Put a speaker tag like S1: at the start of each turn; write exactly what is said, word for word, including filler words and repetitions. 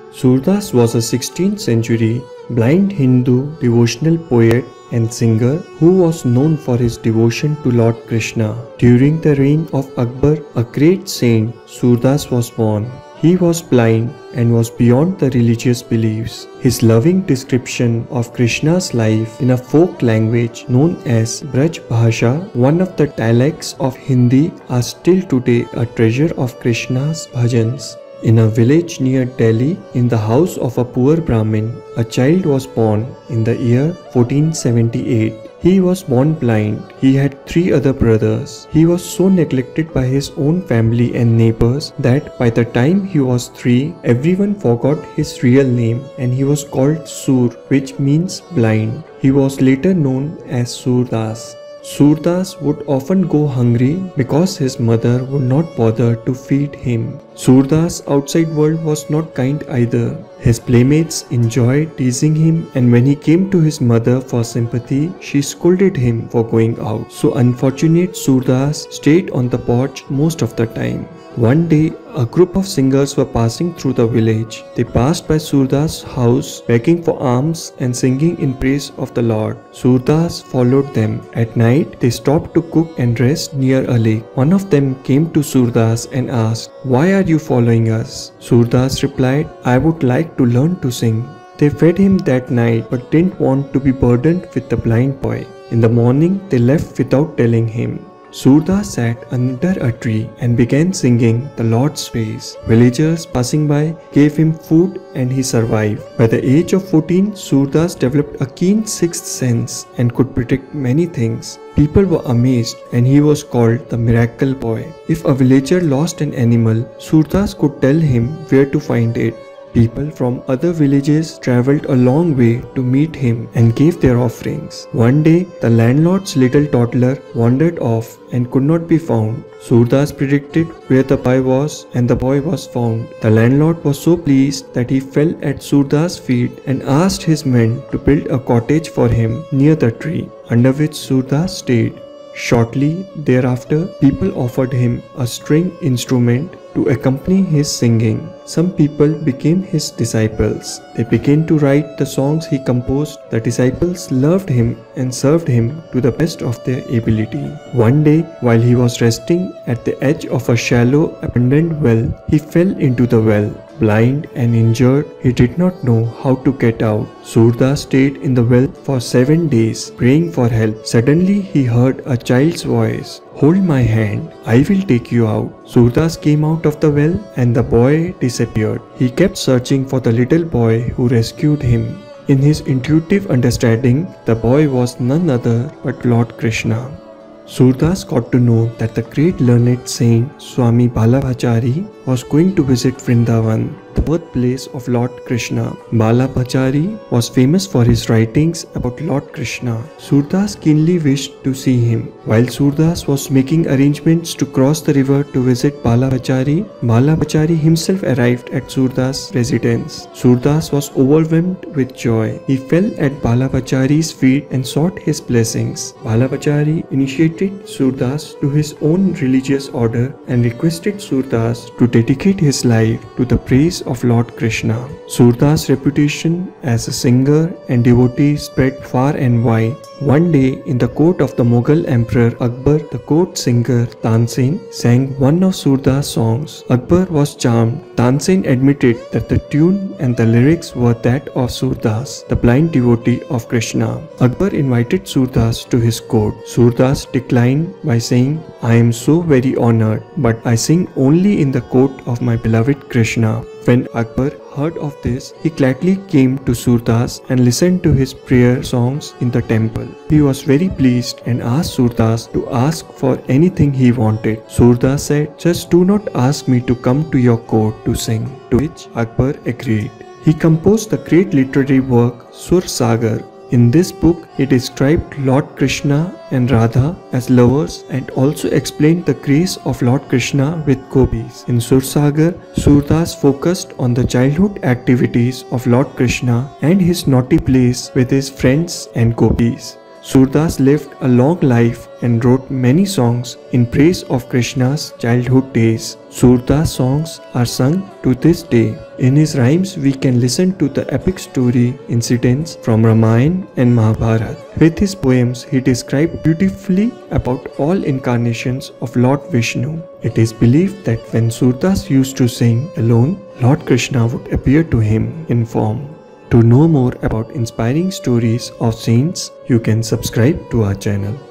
S1: Surdas was a sixteenth century blind Hindu devotional poet and singer who was known for his devotion to Lord Krishna. During the reign of Akbar, a great saint, Surdas was born. He was blind and was beyond the religious beliefs. His loving description of Krishna's life in a folk language known as Braj Bhasha, one of the dialects of Hindi, are still today a treasure of Krishna's bhajans. In a village near Delhi, in the house of a poor Brahmin, a child was born in the year fourteen seventy-eight. He was born blind. He had three other brothers. He was so neglected by his own family and neighbors that by the time he was three, everyone forgot his real name and he was called Sur, which means blind. He was later known as Surdas. Surdas would often go hungry because his mother would not bother to feed him. Surdas' outside world was not kind either. His playmates enjoyed teasing him, and when he came to his mother for sympathy, she scolded him for going out. So unfortunate Surdas stayed on the porch most of the time. One day, a group of singers were passing through the village. They passed by Surdas' house, begging for alms and singing in praise of the Lord. Surdas followed them. At night, they stopped to cook and rest near a lake. One of them came to Surdas and asked, "Why are you following us?" Surdas replied, "I would like to learn to sing." They fed him that night but didn't want to be burdened with the blind boy. In the morning, they left without telling him. Surdas sat under a tree and began singing the Lord's praise. Villagers passing by gave him food and he survived. By the age of fourteen, Surdas developed a keen sixth sense and could predict many things. People were amazed and he was called the Miracle Boy. If a villager lost an animal, Surdas could tell him where to find it. People from other villages travelled a long way to meet him and gave their offerings. One day, the landlord's little toddler wandered off and could not be found. Surdas predicted where the boy was and the boy was found. The landlord was so pleased that he fell at Surdas' feet and asked his men to build a cottage for him near the tree under which Surdas stayed. Shortly thereafter, people offered him a string instrument to accompany his singing. Some people became his disciples. They began to write the songs he composed. The disciples loved him and served him to the best of their ability. One day, while he was resting at the edge of a shallow, abandoned well, he fell into the well. Blind and injured, he did not know how to get out. Surdas stayed in the well for seven days, praying for help. Suddenly, he heard a child's voice. "Hold my hand, I will take you out." Surdas came out of the well and the boy disappeared. He kept searching for the little boy who rescued him. In his intuitive understanding, the boy was none other but Lord Krishna. Surdas got to know that the great learned saint Swami Balabhachari was going to visit Vrindavan, the birthplace of Lord Krishna. Balabhachari was famous for his writings about Lord Krishna. Surdas keenly wished to see him. While Surdas was making arrangements to cross the river to visit Balabhachari, Balabhachari himself arrived at Surdas' residence. Surdas was overwhelmed with joy. He fell at Balabhachari's feet and sought his blessings. Balabhachari initiated Surdas to his own religious order and requested Surdas to dedicate his life to the praise of Lord Krishna. Surdas' reputation as a singer and devotee spread far and wide. One day, in the court of the Mughal Emperor Akbar, the court singer Tansen sang one of Surdas' songs. Akbar was charmed. Tansen admitted that the tune and the lyrics were that of Surdas, the blind devotee of Krishna. Akbar invited Surdas to his court. Surdas declined by saying, "I am so very honored, but I sing only in the court of my beloved Krishna." When Akbar heard of this, he gladly came to Surdas and listened to his prayer songs in the temple. He was very pleased and asked Surdas to ask for anything he wanted. Surdas said, "Just do not ask me to come to your court to sing," to which Akbar agreed. He composed the great literary work Sur Sagar. In this book, he described Lord Krishna and Radha as lovers and also explained the grace of Lord Krishna with gopis. In Sursagar, Surdas focused on the childhood activities of Lord Krishna and his naughty plays with his friends and gopis. Surdas lived a long life and wrote many songs in praise of Krishna's childhood days. Surdas songs are sung to this day. In his rhymes, we can listen to the epic story incidents from Ramayana and Mahabharata. With his poems, he described beautifully about all incarnations of Lord Vishnu. It is believed that when Surdas used to sing alone, Lord Krishna would appear to him in form. To know more about inspiring stories of saints, you can subscribe to our channel.